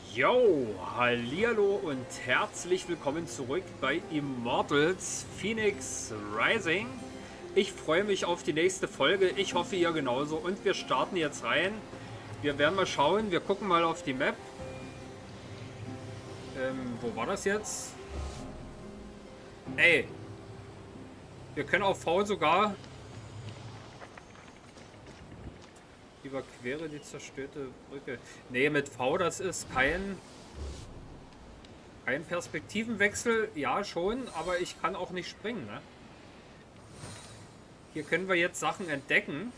Yo, hallihallo und herzlich willkommen zurück bei Immortals Fenyx Rising. Ich freue mich auf die nächste Folge, ich hoffe ihr genauso und wir starten jetzt rein. Wir werden mal schauen, wir gucken mal auf die Map. Wo war das jetzt? Ey, wir können auf V sogar... Überquere die zerstörte Brücke. Nee, mit V, das ist kein Perspektivenwechsel. Ja, schon, aber ich kann auch nicht springen, ne? Hier können wir jetzt Sachen entdecken.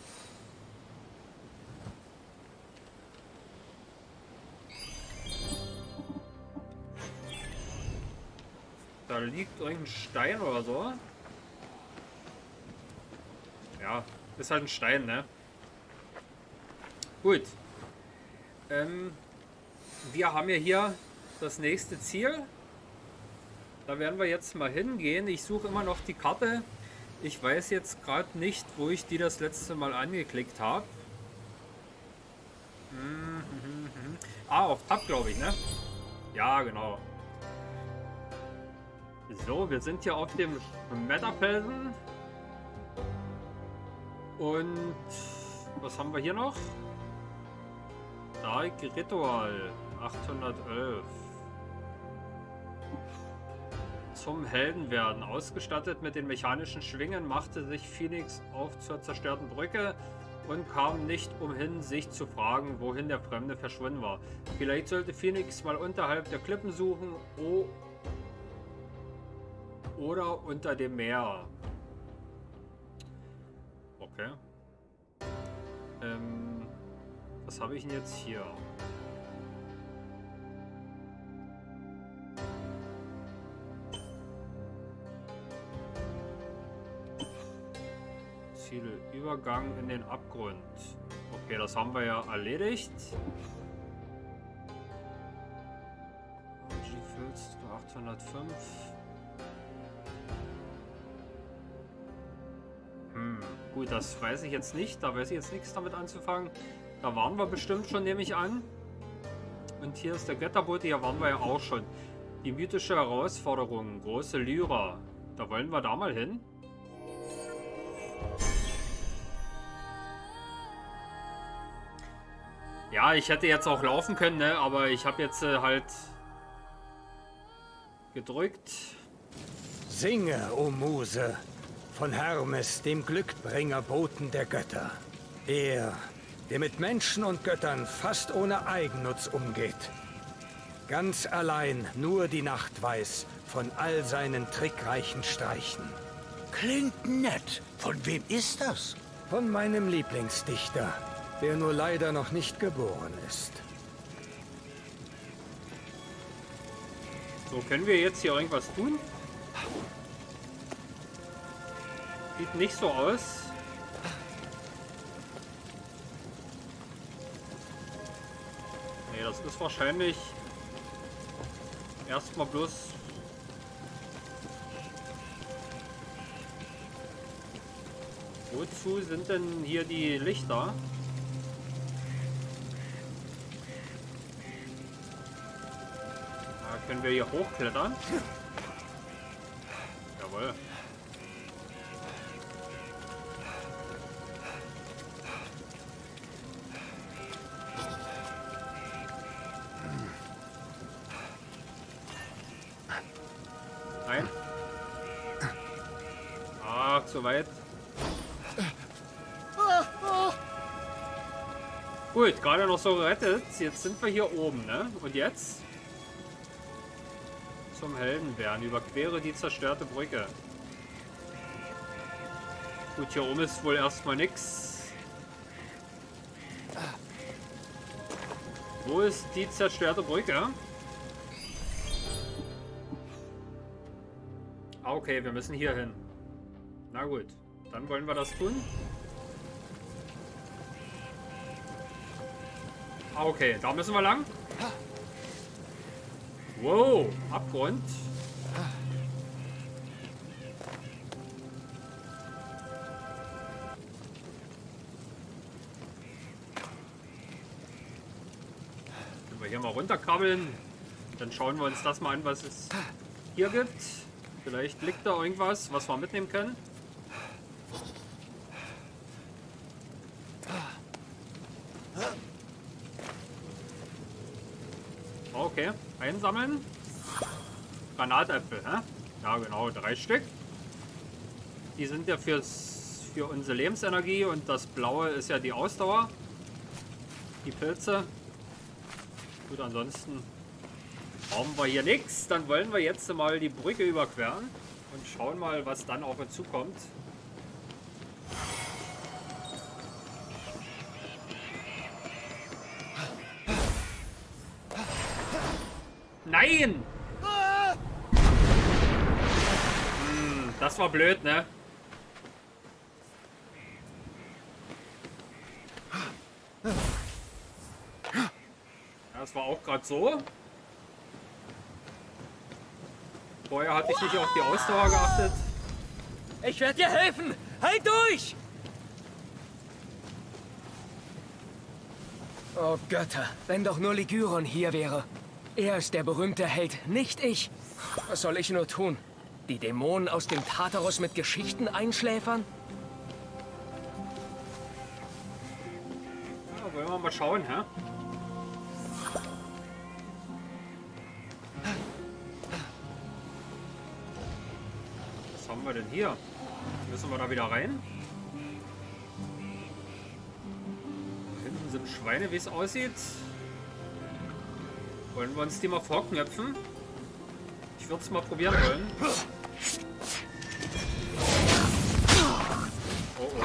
Da liegt irgendein Stein oder so. Ja, ist halt ein Stein, ne? Gut. Wir haben ja hier das nächste Ziel. Da werden wir jetzt mal hingehen. Ich suche immer noch die Karte. Ich weiß jetzt gerade nicht, wo ich die das letzte Mal angeklickt habe. Ah, auf Tab, glaube ich, ne? Ja, genau. So, wir sind hier auf dem Metapelsen. Und was haben wir hier noch? Dark Ritual 811. Zum Helden werden. Ausgestattet mit den mechanischen Schwingen machte sich Fenyx auf zur zerstörten Brücke und kam nicht umhin, sich zu fragen, wohin der Fremde verschwunden war. Vielleicht sollte Fenyx mal unterhalb der Klippen suchen oder unter dem Meer. Okay. Was habe ich denn jetzt hier? Ziele, Übergang in den Abgrund. Okay, das haben wir ja erledigt. Füllst du 805? Gut, das weiß ich jetzt nicht. Da weiß ich jetzt nichts damit anzufangen. Da waren wir bestimmt schon, nehme ich an. Und hier ist der Götterbote, hier waren wir ja auch schon. Die mythische Herausforderung, große Lyra. Da wollen wir da mal hin. Ja, ich hätte jetzt auch laufen können, ne? Aber ich habe jetzt halt gedrückt. Singe, o Muse, von Hermes, dem Glückbringer Boten der Götter. Er, der mit Menschen und Göttern fast ohne Eigennutz umgeht. Ganz allein nur die Nacht weiß von all seinen trickreichen Streichen. Klingt nett. Von wem ist das? Von meinem Lieblingsdichter, der nur leider noch nicht geboren ist. So, können wir jetzt hier irgendwas tun? Sieht nicht so aus. Nee, das ist wahrscheinlich erstmal bloß... Wozu sind denn hier die Lichter? Da können wir hier hochklettern. Jawohl. Nein. Ach, zu weit. Gut, gerade noch so gerettet. Jetzt sind wir hier oben, ne? Und jetzt? Zum Helden werden. Überquere die zerstörte Brücke. Gut, hier oben ist wohl erstmal nix. Wo ist die zerstörte Brücke? Ah, okay, wir müssen hier hin. Na gut, dann wollen wir das tun. Ah, okay, da müssen wir lang. Wow, Abgrund. Wenn wir hier mal runterkrabbeln, dann schauen wir uns das mal an, was es hier gibt. Vielleicht liegt da irgendwas, was wir mitnehmen können. Okay, einsammeln. Granatäpfel, hä? Ja genau, 3 Stück. Die sind ja für unsere Lebensenergie und das Blaue ist ja die Ausdauer. Die Pilze. Gut, ansonsten brauchen wir hier nichts. Dann wollen wir jetzt mal die Brücke überqueren und schauen mal, was dann auf uns zukommt. Nein! Das war blöd, ne? Das war auch gerade so. Vorher hatte ich nicht auf die Ausdauer geachtet. Ich werde dir helfen! Halt durch! Oh Götter, wenn doch nur Ligyron hier wäre. Er ist der berühmte Held, nicht ich. Was soll ich nur tun? Die Dämonen aus dem Tartaros mit Geschichten einschläfern? Ja, wollen wir mal schauen, hä? Was haben wir denn hier? Müssen wir da wieder rein? Da hinten sind Schweine, wie es aussieht. Wollen wir uns die mal vorknöpfen? Ich würde es mal probieren wollen. Oh oh.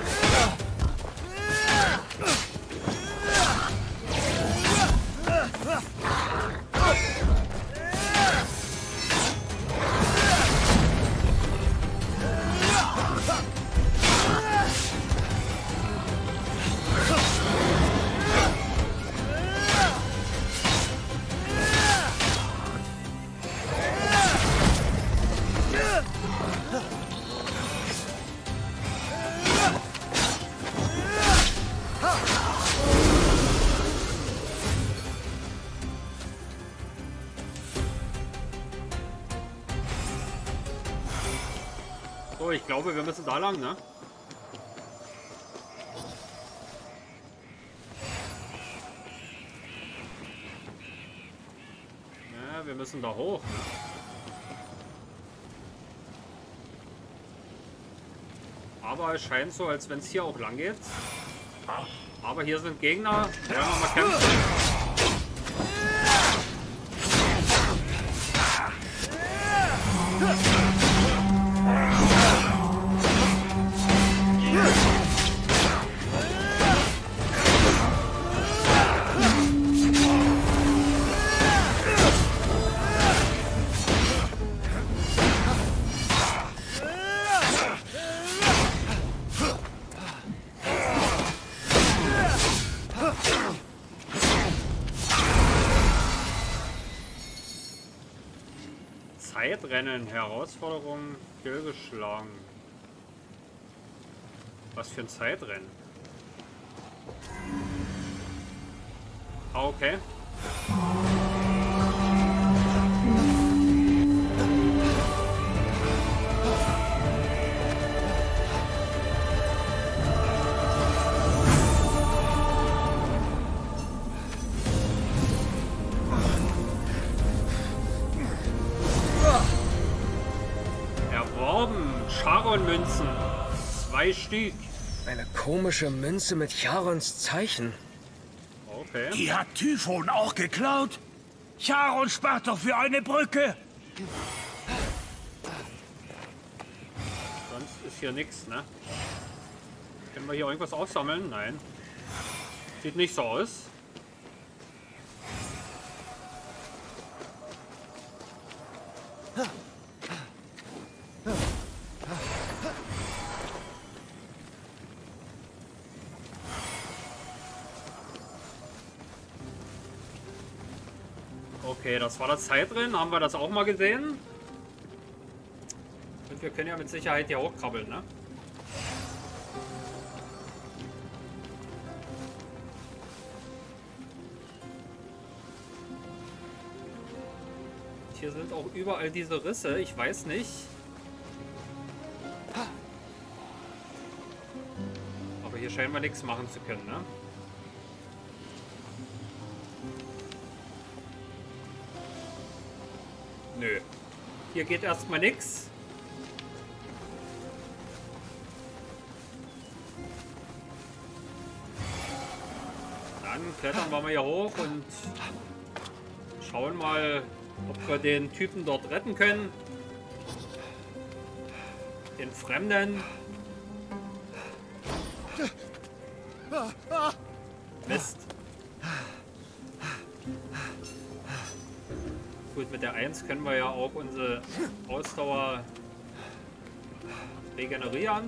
So, ich glaube, wir müssen da lang, ne? Ja, wir müssen da hoch. Aber es scheint so, als wenn es hier auch lang geht. Aber hier sind Gegner. Wollen wir mal kämpfen? Zeitrennen, Herausforderung, fehlgeschlagen. Was für ein Zeitrennen? Ah, okay. Charon-Münzen. 2 Stück. Eine komische Münze mit Charons Zeichen. Okay. Die hat Typhon auch geklaut? Charon spart doch für eine Brücke. Sonst ist hier nichts, ne? Können wir hier irgendwas aufsammeln? Nein. Sieht nicht so aus. Okay, das war das Zeitrennen. Haben wir das auch mal gesehen? Und wir können ja mit Sicherheit hier hochkrabbeln, ne? Hier sind auch überall diese Risse. Ich weiß nicht. Aber hier scheinen wir nichts machen zu können, ne? Nö. Hier geht erstmal nichts. Dann klettern wir mal hier hoch und schauen mal, ob wir den Typen dort retten können. Den Fremden. Mist. Gut, mit der 1 können wir ja auch unsere Ausdauer regenerieren.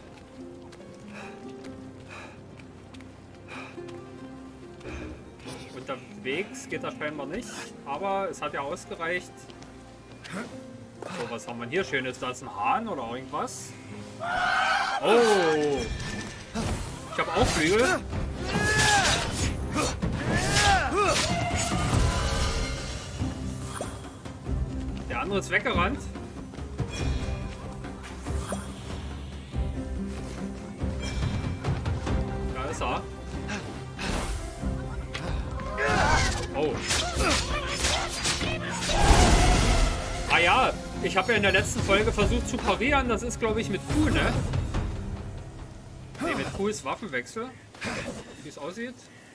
Unterwegs geht das scheinbar nicht, aber es hat ja ausgereicht. So, was haben wir hier Schönes? Da ist ein Hahn oder irgendwas. Oh! Ich habe auch Flügel. Der andere ist weggerannt. Da ist er. Oh. Ah ja, ich habe ja in der letzten Folge versucht zu parieren. Das ist, glaube ich, mit Q, ne? Ne, mit Q ist Waffenwechsel. Wie es aussieht.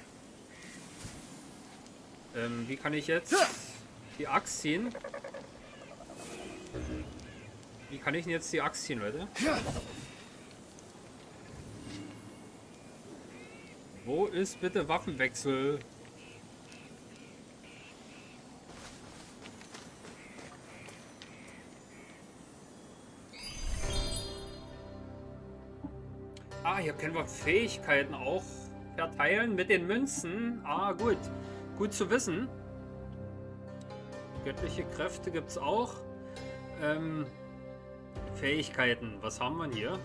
Wie kann ich jetzt die Axt ziehen? Wie kann ich denn jetzt die Axt ziehen, Leute? Wo ist bitte Waffenwechsel? Ah, hier können wir Fähigkeiten auch verteilen mit den Münzen. Ah, gut. Gut zu wissen. Göttliche Kräfte gibt es auch. Fähigkeiten. Was haben wir hier?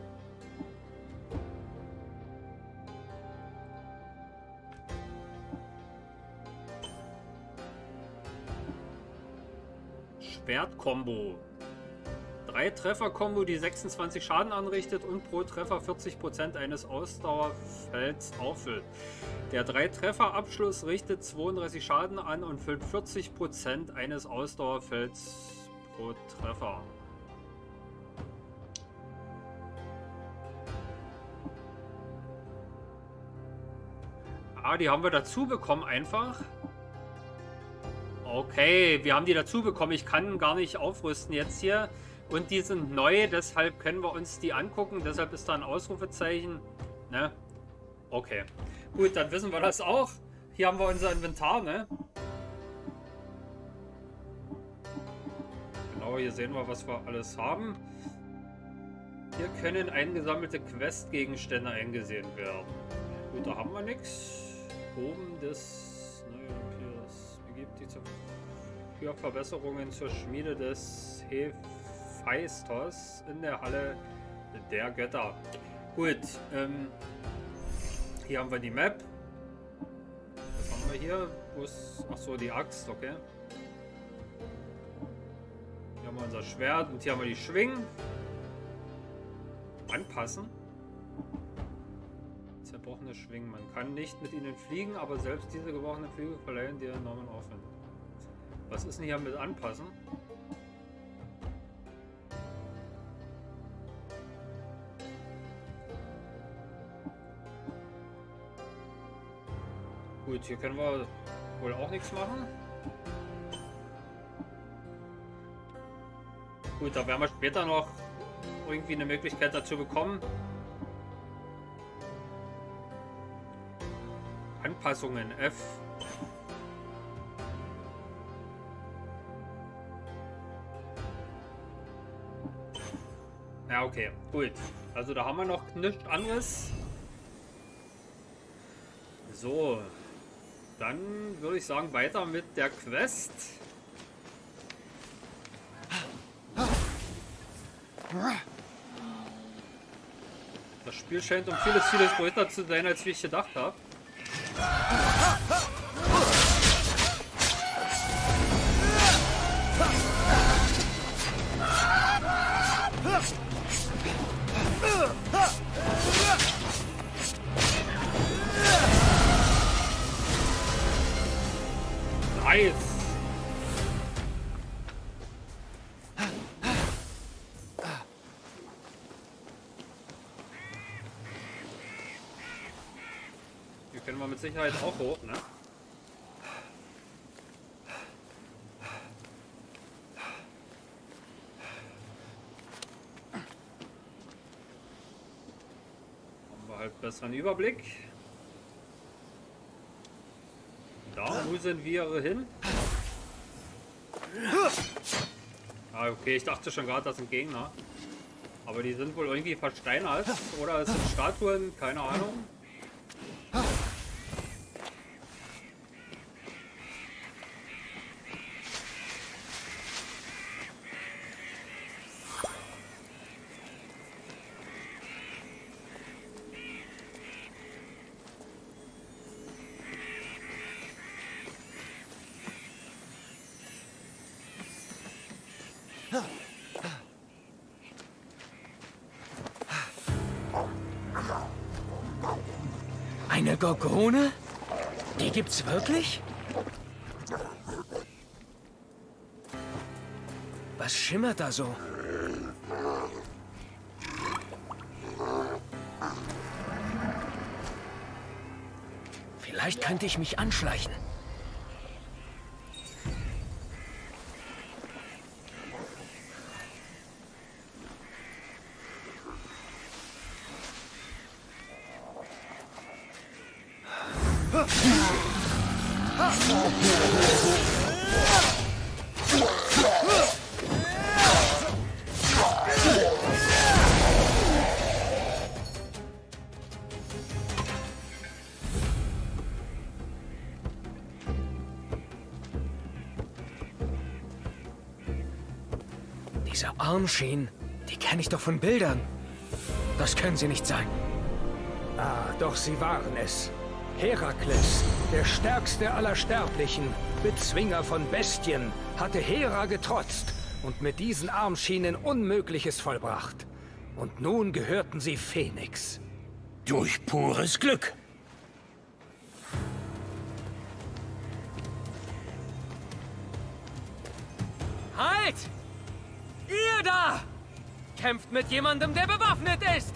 Schwertkombo. 3-Treffer-Kombo, die 26 Schaden anrichtet und pro Treffer 40% eines Ausdauerfelds auffüllt. Der 3-Treffer-Abschluss richtet 32 Schaden an und füllt 40% eines Ausdauerfelds pro Treffer. Ah, die haben wir dazu bekommen einfach. Okay, wir haben die dazu bekommen. Ich kann gar nicht aufrüsten jetzt hier. Und die sind neu, deshalb können wir uns die angucken. Deshalb ist da ein Ausrufezeichen. Ne? Okay. Gut, dann wissen wir das auch. Hier haben wir unser Inventar, ne? Genau, hier sehen wir, was wir alles haben. Hier können eingesammelte Questgegenstände eingesehen werden. Gut, da haben wir nichts. Oben des Neues begibt die für Verbesserungen zur Schmiede des Hephaistos in der Halle der Götter. Gut, hier haben wir die Map. Was haben wir hier? Wo ist, ach so, die Axt, okay. Hier haben wir unser Schwert und hier haben wir die Schwingen. Anpassen. Zerbrochene Schwingen. Man kann nicht mit ihnen fliegen, aber selbst diese gebrochenen Flügel verleihen dir enormen Aufwand. Was ist denn hier mit Anpassen? Gut, hier können wir wohl auch nichts machen. Gut, da werden wir später noch irgendwie eine Möglichkeit dazu bekommen. Anpassungen F. Ja, okay, gut. Also da haben wir noch nichts anderes. So, dann würde ich sagen, weiter mit der Quest. Das Spiel scheint um vieles größer zu sein, als wie ich gedacht habe. Nice. Hier können wir mit Sicherheit auch hoch, ne? Haben wir halt besseren Überblick. Da, wo sind wir hin? Ah, okay, ich dachte schon gerade, das sind Gegner. Aber die sind wohl irgendwie versteinert. Oder es sind Statuen, keine Ahnung. Eine Gorgone? Die gibt's wirklich? Was schimmert da so? Vielleicht könnte ich mich anschleichen. Diese Armschienen, die kenne ich doch von Bildern. Das können sie nicht sein. Ah, doch sie waren es. Herakles, der stärkste aller Sterblichen, Bezwinger von Bestien, hatte Hera getrotzt und mit diesen Armschienen Unmögliches vollbracht. Und nun gehörten sie Phoenix. Durch pures Glück. Halt! Ihr da! Kämpft mit jemandem, der bewaffnet ist!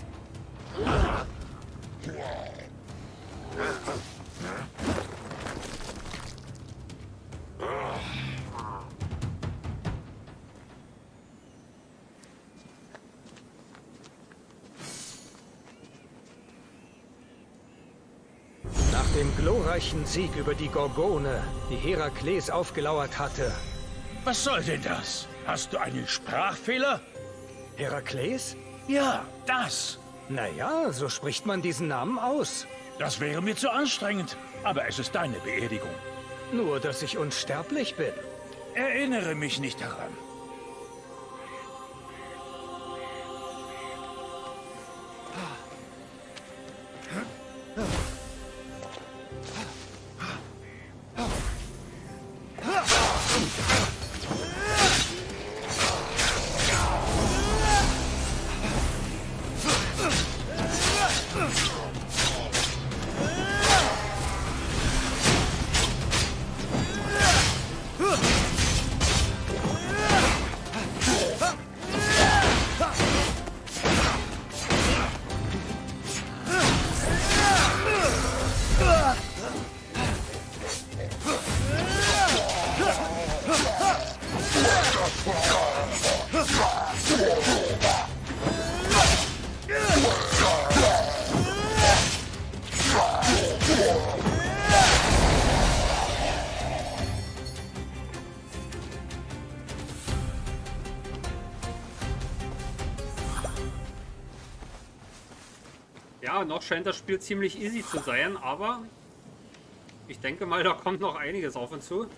Nach dem glorreichen Sieg über die Gorgone, die Herakles aufgelauert hatte. Was soll denn das? Hast du einen Sprachfehler? Herakles? Ja, das. Naja, so spricht man diesen Namen aus. Das wäre mir zu anstrengend. Aber es ist deine Beerdigung. Nur, dass ich unsterblich bin. Erinnere mich nicht daran. Ja, noch scheint das Spiel ziemlich easy zu sein, aber ich denke mal, da kommt noch einiges auf uns zu.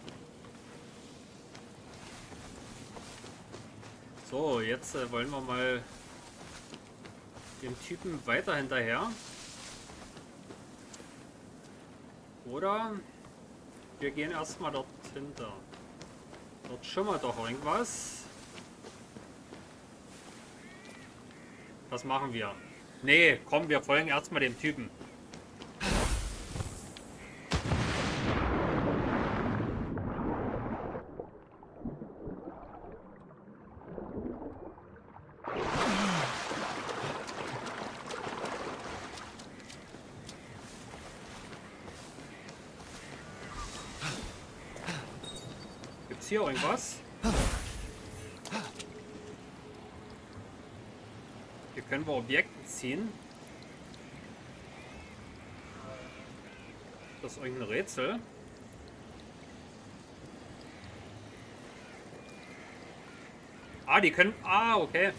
So, jetzt wollen wir mal dem Typen weiter hinterher. Oder wir gehen erstmal dort hinter. Dort schimmert doch irgendwas. Was machen wir? Nee, komm, wir folgen erstmal dem Typen. Gibt's hier irgendwas? Hier können wir Objekte ziehen. Das ist irgendein Rätsel. Ah, die können... Ah, okay.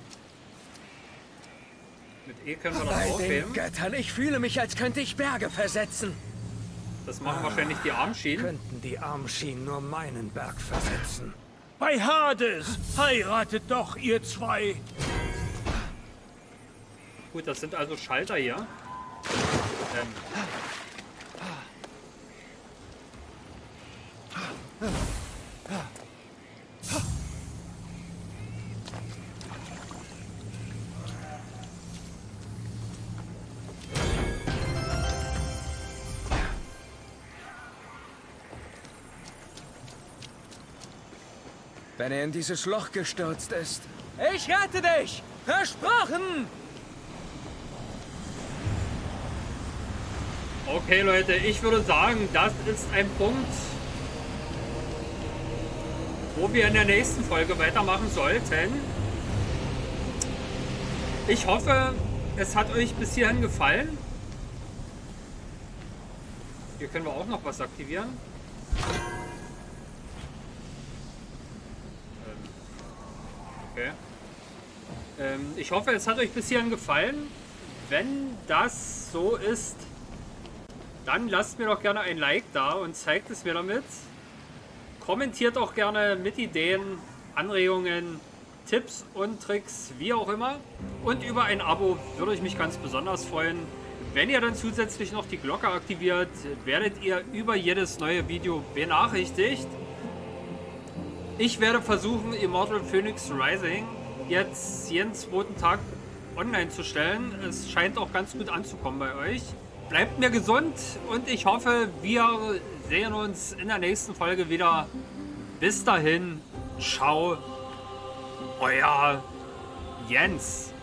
Mit E können wir das Bei den aufheben. Göttern, ich fühle mich, als könnte ich Berge versetzen. Das machen wahrscheinlich die Armschienen. Könnten die Armschienen nur meinen Berg versetzen. Bei Hades! Heiratet doch, ihr zwei! Gut, das sind also Schalter hier. Wenn er in dieses Loch gestürzt ist. Ich rette dich! Versprochen! Okay, Leute, ich würde sagen, das ist ein Punkt, wo wir in der nächsten Folge weitermachen sollten. Ich hoffe, es hat euch bis hierhin gefallen. Hier können wir auch noch was aktivieren. Okay. Ich hoffe, es hat euch bis hierhin gefallen. Wenn das so ist, dann lasst mir doch gerne ein Like da und zeigt es mir damit. Kommentiert auch gerne mit Ideen, Anregungen, Tipps und Tricks, wie auch immer. Und über ein Abo würde ich mich ganz besonders freuen. Wenn ihr dann zusätzlich noch die Glocke aktiviert, werdet ihr über jedes neue Video benachrichtigt. Ich werde versuchen, Immortal Phoenix Rising jetzt jeden zweiten Tag online zu stellen. Es scheint auch ganz gut anzukommen bei euch. Bleibt mir gesund und ich hoffe, wir sehen uns in der nächsten Folge wieder. Bis dahin, ciao, euer Jens.